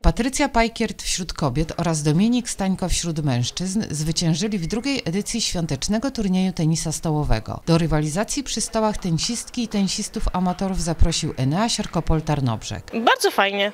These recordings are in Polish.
Patrycja Pajkiert wśród kobiet oraz Dominik Stańko wśród mężczyzn zwyciężyli w drugiej edycji świątecznego turnieju tenisa stołowego. Do rywalizacji przy stołach tenisistki i tenisistów amatorów zaprosił Enea Siarkopol Tarnobrzeg. Bardzo fajnie.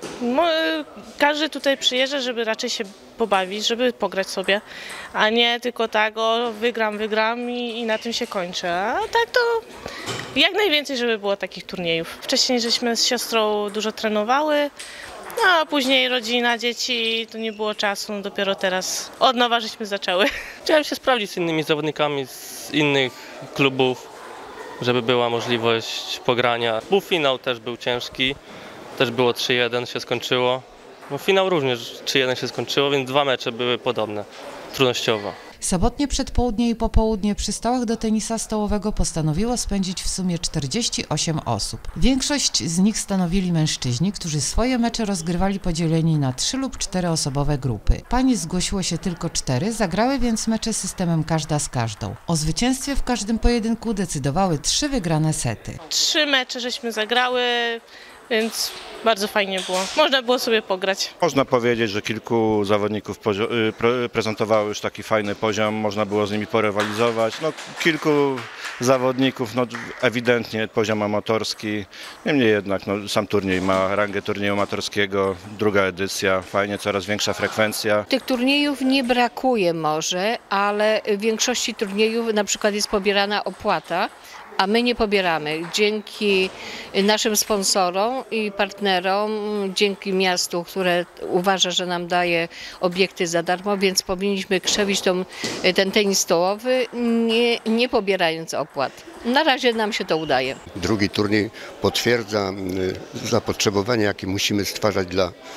Każdy tutaj przyjeżdża, żeby raczej się pobawić, żeby pograć sobie, a nie tylko tak, o wygram i na tym się kończy. A tak to jak najwięcej, żeby było takich turniejów. Wcześniej żeśmy z siostrą dużo trenowały, no a później rodzina, dzieci, to nie było czasu, no dopiero teraz od nowa żeśmy zaczęły. Chciałem się sprawdzić z innymi zawodnikami z innych klubów, żeby była możliwość pogrania. Półfinał też był ciężki, też było 3-1 się skończyło. No, finał również 3-1 się skończyło, więc dwa mecze były podobne, trudnościowo. Sobotnie przedpołudnie i popołudnie przy stołach do tenisa stołowego postanowiło spędzić w sumie 48 osób. Większość z nich stanowili mężczyźni, którzy swoje mecze rozgrywali podzieleni na 3 lub 4 osobowe grupy. Pań zgłosiło się tylko 4, zagrały więc mecze systemem każda z każdą. O zwycięstwie w każdym pojedynku decydowały 3 wygrane sety. 3 mecze żeśmy zagrały, więc bardzo fajnie było. Można było sobie pograć. Można powiedzieć, że kilku zawodników prezentowało już taki fajny poziom, można było z nimi porywalizować. No, kilku zawodników, no, ewidentnie poziom amatorski, niemniej jednak no, sam turniej ma rangę turnieju amatorskiego, druga edycja, fajnie, coraz większa frekwencja. Tych turniejów nie brakuje może, ale w większości turniejów na przykład jest pobierana opłata, a my nie pobieramy. Dzięki naszym sponsorom i partnerom, dzięki miastu, które uważa, że nam daje obiekty za darmo, więc powinniśmy krzewić ten tenis stołowy, nie pobierając opłat. Na razie nam się to udaje. Drugi turniej potwierdza zapotrzebowanie, jakie musimy stwarzać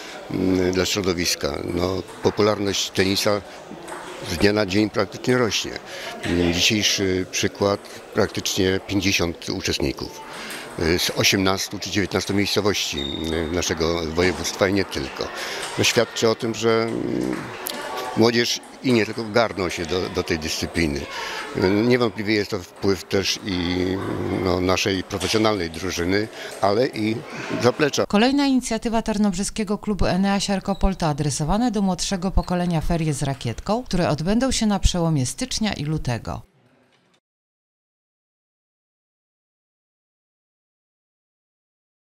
dla środowiska. No, popularność tenisa z dnia na dzień praktycznie rośnie. Dzisiejszy przykład praktycznie 50 uczestników z 18 czy 19 miejscowości naszego województwa i nie tylko. No, świadczy o tym, że młodzież i nie tylko garną się do tej dyscypliny. Niewątpliwie jest to wpływ też i naszej profesjonalnej drużyny, ale i zaplecza. Kolejna inicjatywa tarnobrzeskiego klubu Enea Siarkopol to adresowane do młodszego pokolenia ferie z rakietką, które odbędą się na przełomie stycznia i lutego.